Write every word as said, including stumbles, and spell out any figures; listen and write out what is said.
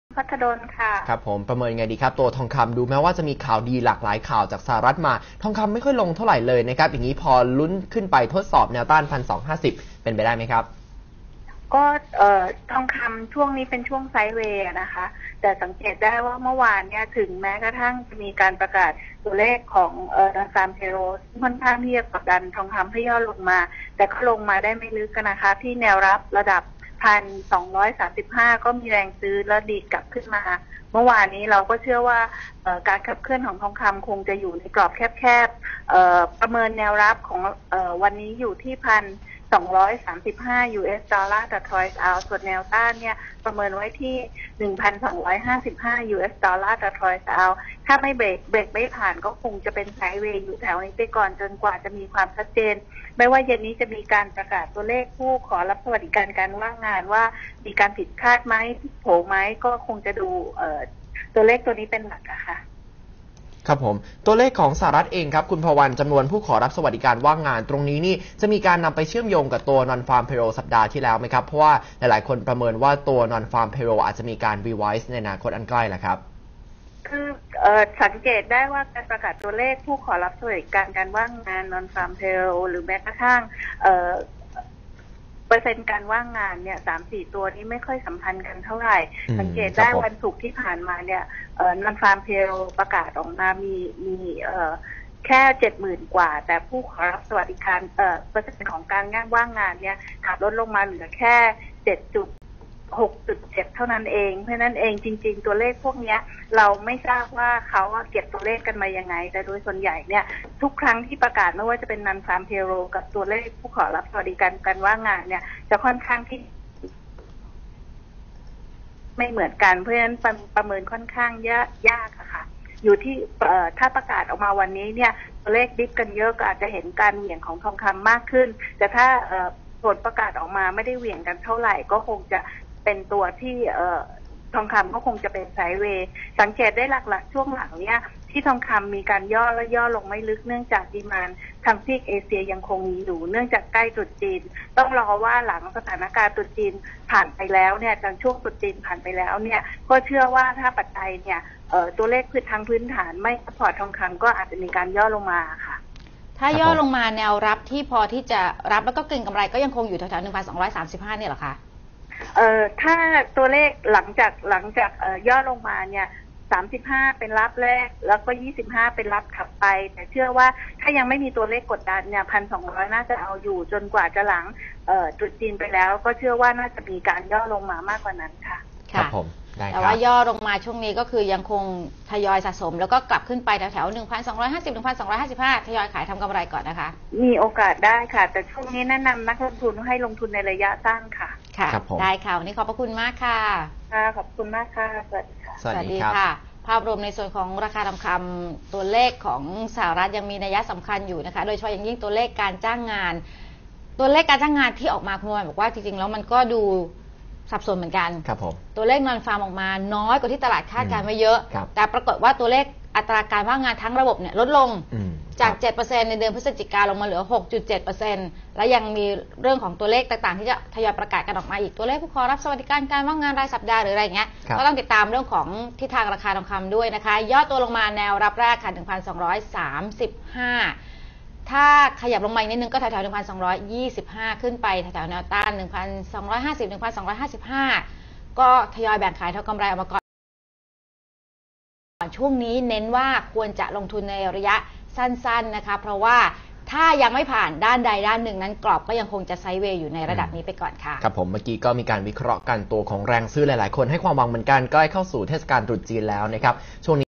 พัฒดลค่ะครับผมประเมินไงดีครับตัวทองคำดูแม้ว่าจะมีข่าวดีหลากหลายข่าวจากสหรัฐมาทองคำไม่ค่อยลงเท่าไหร่เลยนะครับอย่างนี้พอลุ้นขึ้นไปทดสอบแนวต้านพันสองห้าสิบเป็นไปได้ไหมครับก็เอ่อทองคำช่วงนี้เป็นช่วงไซด์เวย์นะคะแต่สังเกตได้ว่าเมื่อวานเนี่ยถึงแม้กระทั่งจะมีการประกาศตัวเลขของเอ่อดัชนีเพโรค่อนข้างที่จะกดดันทองคำให้ย่อลงมาแต่ก็ลงมาได้ไม่ลึกกันนะคะที่แนวรับระดับพันสองร้อยสามสิบห้าก็มีแรงซื้อแล้วดีดกลับขึ้นมาเมื่อวานนี้เราก็เชื่อว่าการขับเคลื่อนของทองคำคงจะอยู่ในกรอบแคบๆประเมินแนวรับของวันนี้อยู่ที่พันสองร้อยสามสิบห้า ยู เอส ดอลลาร์ต่อทรอยส์เอาส่วนแนวต้านเนี่ยประเมินไว้ที่ หนึ่งพันสองร้อยห้าสิบห้า ยู เอส ดอลลาร์ต่อทรอยส์เอาถ้าไม่เบรกเบรกไม่ผ่านก็คงจะเป็นไซด์เวย์อยู่แถวนี้ไปก่อนจนกว่าจะมีความชัดเจนไม่ว่าเย็นนี้จะมีการประกาศตัวเลขผู้ขอรับสวัสดิการการว่างงานว่ามีการผิดคาดไหมผิดโผไหมก็คงจะดูเอ่อตัวเลขตัวนี้เป็นหลักอะค่ะครับผมตัวเลขของสหรัฐเองครับคุณพวันจำนวนผู้ขอรับสวัสดิการว่างงานตรงนี้นี่จะมีการนำไปเชื่อมโยงกับตัว non farm payroll สัปดาห์ที่แล้วไหมครับเพราะว่าหลายๆคนประเมินว่าตัว non farm payroll อาจจะมีการ revise ในอนาคตอันใกล้แหละครับคือเอ่อสังเกตได้ว่าการประกาศตัวเลขผู้ขอรับสวัสดิการการว่างงาน non farm payroll หรือแม้กระทั่งเอ่อเปอร์เซ็นต์การว่างงานเนี่ยสามสี่ตัวนี้ไม่ค่อยสัมพันธ์กันเท่าไหร่สังเกตได้วันศุกร์ที่ผ่านมาเนี่ยเอ่อนอนฟาร์มเพโรประกาศออกมามีมีเอ่อแค่เจ็ดหมื่นกว่าแต่ผู้ขอรับสวัสดิการเอ่อเปอร์เซ็นต์ของการงานว่างงานเนี่ยขาดลดลงมาเหลือแค่เจ็ดจุดหกจุดเจ็ดเท่านั้นเองเพราะนั้นเองจริงๆตัวเลขพวกนี้เราไม่ทราบว่าเขาเก็บตัวเลขกันมายังไงแต่โดยส่วนใหญ่เนี่ยทุกครั้งที่ประกาศไม่ว่าจะเป็นนันฟาร์มเพโรกับตัวเลขผู้ขอรับสวัสดิการการว่างงานเนี่ยจะค่อนข้างที่ไม่เหมือนกันเพราะฉะนั้นประเมินค่อนข้างยากยากอะค่ะอยู่ที่ถ้าประกาศออกมาวันนี้เนี่ยตัวเลขดิฟกันเยอะก็อาจจะเห็นการเหวี่ยงของทองคำมากขึ้นแต่ถ้าผลประกาศออกมาไม่ได้เหวี่ยงกันเท่าไหร่ก็คงจะเป็นตัวที่เอ่อทองคำก็คงจะเป็นไซด์เวย์สังเกตได้หลักๆช่วงหลังเนี้ยที่ทองคำมีการย่อและย่อลงไม่ลึกเนื่องจากดีมานด์ทางซีกเอเชียยังคงมีอยู่เนื่องจากใกล้ตรุษจีนต้องรอว่าหลังสถานการณ์ตรุษจีนผ่านไปแล้วเนี่ยจนช่วงตรุษจีนผ่านไปแล้วเนี่ยก็เชื่อว่าถ้าปัจจัยเนี่ยเอ่อตัวเลขพื้นทางพื้นฐานไม่ซัพพอร์ตทองคำก็อาจจะมีการย่อลงมาค่ะถ้าย่อลงมาแนวรับที่พอที่จะรับแล้วก็เก็งกำไรก็ยังคงอยู่แถวๆ หนึ่งพันสองร้อยสามสิบห้า เนี่ยหรอคะเอ่อถ้าตัวเลขหลังจากหลังจากเอ่อย่อลงมาเนี่ยสามสิบห้าเป็นรับแรกแล้วก็ยี่สิบห้าเป็นรับขับไปแต่เชื่อว่าถ้ายังไม่มีตัวเลขกดดันเนี่ย หนึ่งพันสองร้อย น่าจะเอาอยู่จนกว่าจะหลังเอ่อตรุษจีนไปแล้วก็เชื่อว่าน่าจะมีการย่อลงมามากกว่านั้นค่ะครับผมแต่ว่าย่อลงมาช่วงนี้ก็คือยังคงทยอยสะสมแล้วก็กลับขึ้นไปแถวๆ หนึ่งพันสองร้อยห้าสิบ หนึ่งพันสองร้อยห้าสิบห้า ทยอยขายทำกำไรก่อนนะคะมีโอกาสได้ค่ะแต่ช่วงนี้แนะนำนักลงทุนให้ลงทุนในระยะสั้นค่ะค่ะได้ค่ะวันนี้ขอบพระคุณมากค่ะค่ะขอบคุณมากค่ะสวัสดีค่ะสวัสดีค่ะภาพรวมในส่วนของราคาทองคำตัวเลขของสหรัฐยังมีนัยสำคัญอยู่นะคะโดยเฉพาะอย่างยิ่งตัวเลขการจ้างงานตัวเลขการจ้างงานที่ออกมาคุณวันบอกว่าจริงๆแล้วมันก็ดูสับสนเหมือนกันครับผมตัวเลขนอนฟาร์มออกมาน้อยกว่าที่ตลาดคาดการไว้เยอะแต่ปรากฏว่าตัวเลขอัตราการว่างงานทั้งระบบเนี่ยลดลงจาก เจ็ดเปอร์เซ็นต์ ในเดือนพฤศจิกาลงมาเหลือ หกจุดเจ็ดเปอร์เซ็นต์ และยังมีเรื่องของตัวเลขต่างๆที่จะทยอยประกาศกันออกมาอีกตัวเลขผู้ขอรับสวัสดิการการว่างงานรายสัปดาห์หรืออะไรเงี้ยก็ต้องติดตามเรื่องของทิศทางราคาทองคำด้วยนะคะย่อตัวลงมาแนวรับแรกค่ะ หนึ่งพันสองร้อยสามสิบห้า ถ้าขยับลงมาอีกนิดนึงก็แถวๆ หนึ่งพันสองร้อยยี่สิบห้า ขึ้นไปแถวๆแนวต้าน หนึ่งพันสองร้อยห้าสิบ หนึ่งพันสองร้อยห้าสิบห้า ก็ทยอยแบ่งขายเท่ากำไรออกมาก่อนช่วงนี้เน้นว่าควรจะลงทุนในระยะสั้นๆนะคะเพราะว่าถ้ายังไม่ผ่านด้านใดด้านหนึ่งนั้นกรอบก็ยังคงจะไซด์เวย์อยู่ในระดับนี้ไปก่อนค่ะครับผมเมื่อกี้ก็มีการวิเคราะห์กันตัวของแรงซื้อหลายๆคนให้ความหวังเหมือนกันใกล้เข้าสู่เทศกาลตรุษจีนแล้วนะครับช่วงนี้